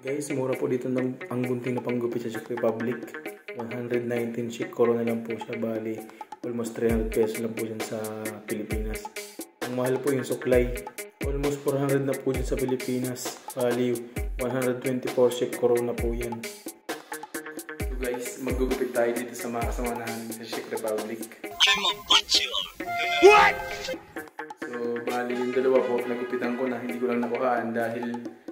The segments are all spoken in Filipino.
Guys, mura po dito ang gunting na panggupit sa Czech Republic. 119 Czech korona lang po siya. Bali, almost 300 pesos lang po yan sa Pilipinas. Ang mahal po yung suklay. Almost 400 na po dyan sa Pilipinas. Bali, 124 Czech korona po yan. So guys, maggugupit tayo dito sa mga kasama namin sa Czech Republic. What? So, bali yung dalawa po, nagupitan ko na hindi ko lang nakuhaan dahil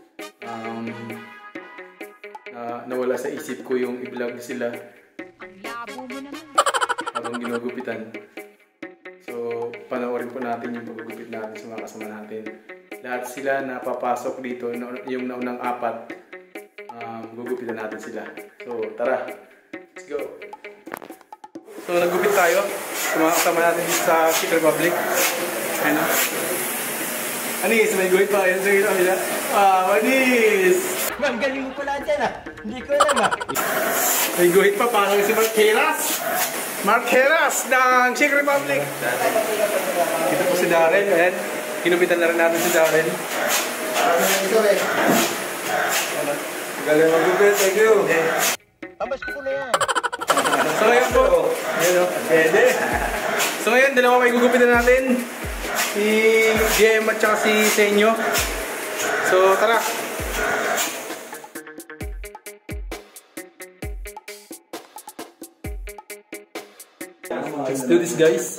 nawala sa isip ko yung i-vlog sila habang ginugupitan. So, panoorin po natin yung paggugupit natin sa mga kasama natin. Lahat sila napapasok dito, yung naunang apat, gugupitan natin sila. So, tara, let's go! So, naggupit tayo sa mga kasama natin sa Czech Republic. Ano? Anis, may guhit pa kayo sa nila. Anis! Ma'am, galing mo pala dyan ah. Hindi ko alam ah. May guhit pa, parang si Mark Heras. Mark Heras ng Czech Republic. Kita po si Darren. Ayan. Kinupitan na rin natin si Darren. Galing mag-gupit, thank you. Tabas ko na yan. So ngayon po, pwede. So ngayon, dalawa may gugupitan natin. Si GM at saka si Senyo. So tara. Let's do this, guys.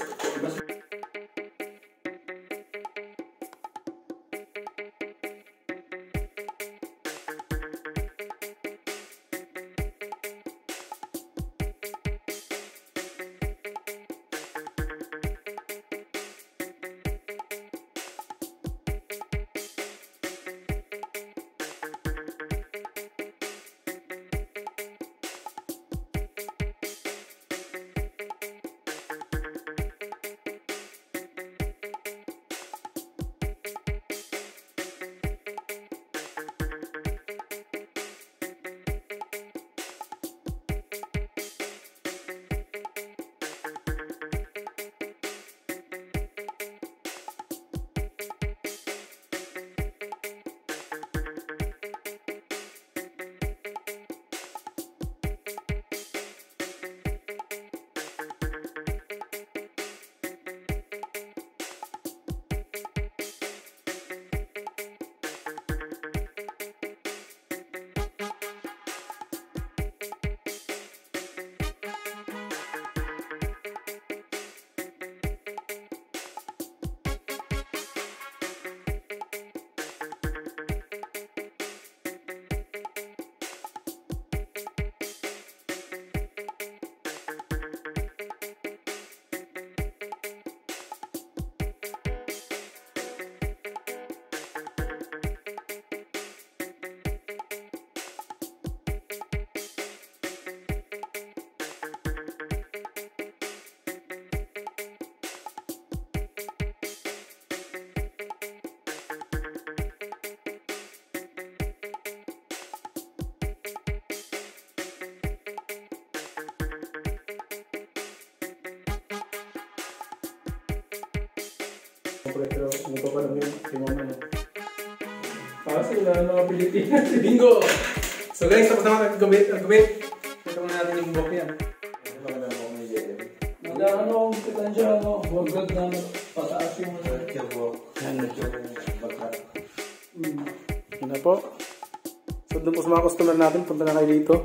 Pero hindi ko pa lang yun, si Mama na. Kasi wala na mga Pilipinas. Bingo! So guys, tapos naman ang gumit. Ito muna natin yung buhok yan. Ano ba na ako may jelly? Magdaan ako, kitan siya ako. Huwag na pataas yung buhok. Yan na siya. Yan na po. So doon po sa mga customer natin, punta na kayo dito.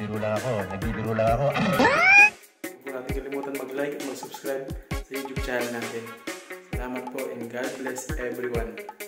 biro lang ako. Nagbibiro lang ako. Huwag po natin kalimutan mag-like at mag-subscribe sa YouTube channel natin. Salamat po and God bless everyone.